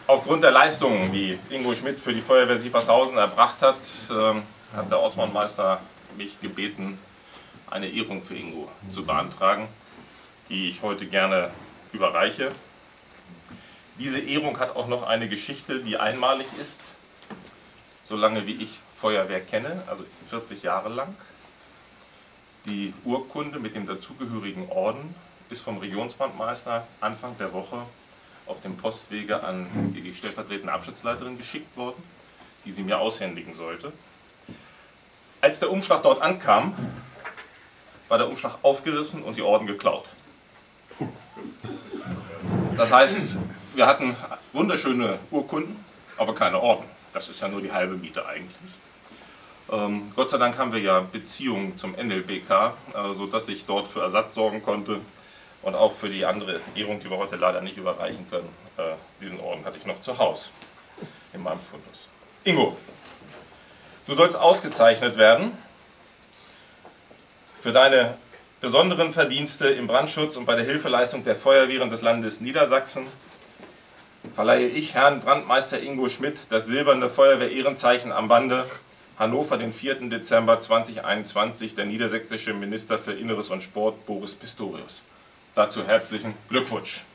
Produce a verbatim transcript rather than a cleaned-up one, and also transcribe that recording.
Aufgrund der Leistungen, die Ingo Schmidt für die Feuerwehr Sievershausen erbracht hat, äh, hat der Ortsbaumeister mich gebeten, eine Ehrung für Ingo zu beantragen, die ich heute gerne überreiche. Diese Ehrung hat auch noch eine Geschichte, die einmalig ist, solange wie ich Feuerwehr kenne, also vierzig Jahre lang. Die Urkunde mit dem dazugehörigen Orden ist vom Regionsbrandmeister Anfang der Woche auf dem Postwege an die stellvertretende Abschnittsleiterin geschickt worden, die sie mir aushändigen sollte. Als der Umschlag dort ankam, war der Umschlag aufgerissen und die Orden geklaut. Das heißt, wir hatten wunderschöne Urkunden, aber keine Orden. Das ist ja nur die halbe Miete eigentlich. Ähm, Gott sei Dank haben wir ja Beziehungen zum N L B K, äh, sodass ich dort für Ersatz sorgen konnte. Und auch für die andere Ehrung, die wir heute leider nicht überreichen können. Äh, diesen Orden hatte ich noch zu Hause in meinem Fundus. Ingo, du sollst ausgezeichnet werden für deine besonderen Verdienste im Brandschutz und bei der Hilfeleistung der Feuerwehren des Landes Niedersachsen. Verleihe ich Herrn Brandmeister Ingo Schmidt das silberne Feuerwehr-Ehrenzeichen am Bande, Hannover, den vierten Dezember zweitausendeinundzwanzig, der niedersächsische Minister für Inneres und Sport Boris Pistorius. Dazu herzlichen Glückwunsch.